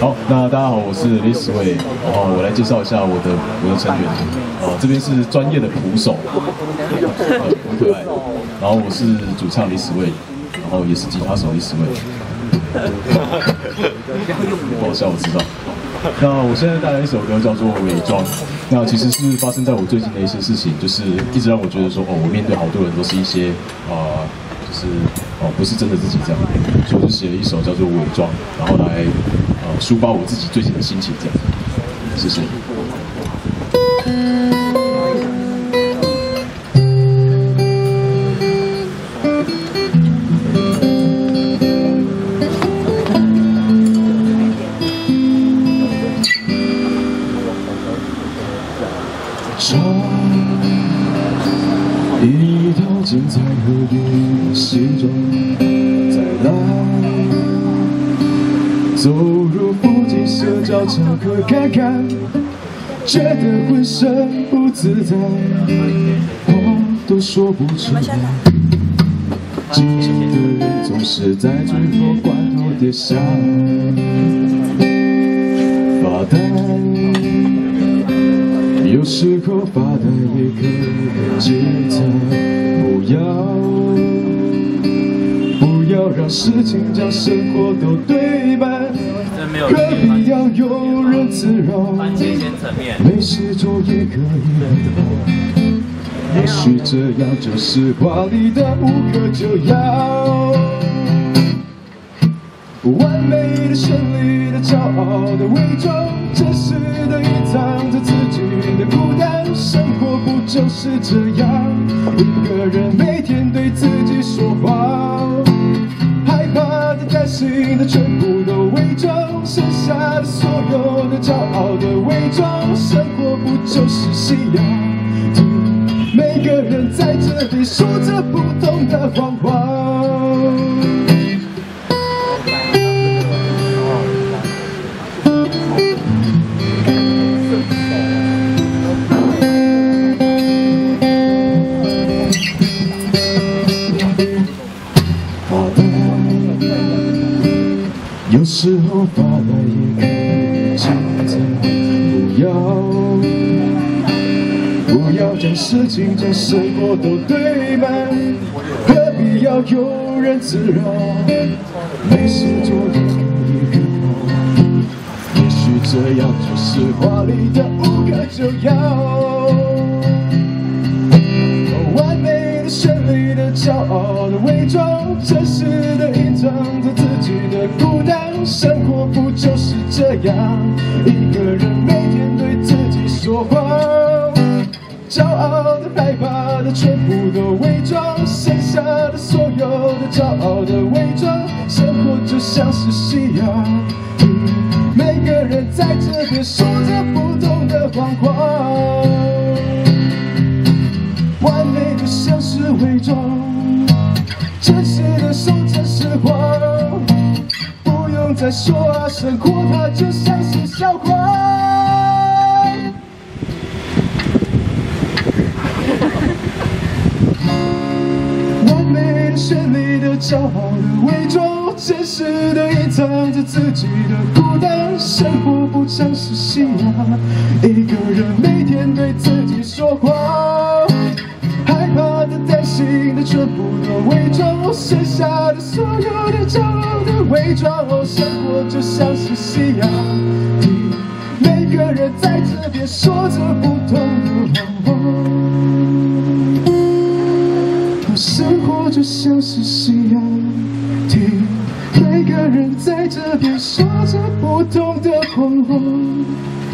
好，那大家好，我是 Lisway， 然后我来介绍一下我的成员。这边是专业的鼓手，很可爱。然后我是主唱 Lisway， 然后也是吉他手 Lisway。不好笑，我知道。那我现在带来一首歌叫做《伪装》，那其实是发生在我最近的一些事情，就是一直让我觉得说，我面对好多人都是一些不是真的自己这样，所以我就写了一首叫做《伪装》，然后来抒发我自己最近的心情这样。谢谢。一条精彩和的西装，再来走入附近社交场合看看，觉得浑身不自在，话都说不出来。紧张的人总是在最后关头跌下发呆。有时候发呆也可以精彩，不要让事情将生活都对半，何必要有人滋扰？没事做也可以，也许这样就是华丽的无可救药。完美的、绚丽的、骄傲的伪装，真实的隐藏着自己的孤单。生活不就是这样？一个人每天对自己说谎，害怕的、担心的，全部都伪装。剩下的所有的骄傲的伪装，生活不就是信仰？每个人在这里说着不同的谎话。有时候发呆也可以精彩，不要将事情、将生活都堆满，何必要有人滋扰？没事做也可以很好，也许这样就是华丽的无可救药。完美的、绚丽的、骄傲的伪装，真实的隐藏着自己的孤单。生活不就是这样？一个人每天对自己说谎，骄傲的、害怕的，全部都伪装。剩下的所有的骄傲的伪装，生活就像是夕阳。每个人在这边说着不同的谎话，完美的像是伪装，真实的说成实话。不用再说啊，生活它就像是笑话。完美的、绚丽的、骄傲的伪装，真实的隐藏着自己的孤单。生活不像是夕阳，一个人每天对自己说谎，害怕的、担心的，全部都伪装。剩下的所有的骄傲的伪装，生活就像是夕阳。每个人在这边说着不同的谎话，生活就像是夕阳。每个人在这边说着不同的谎话。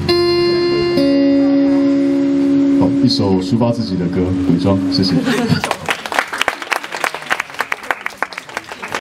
好，一首抒发自己的歌，伪装，谢谢。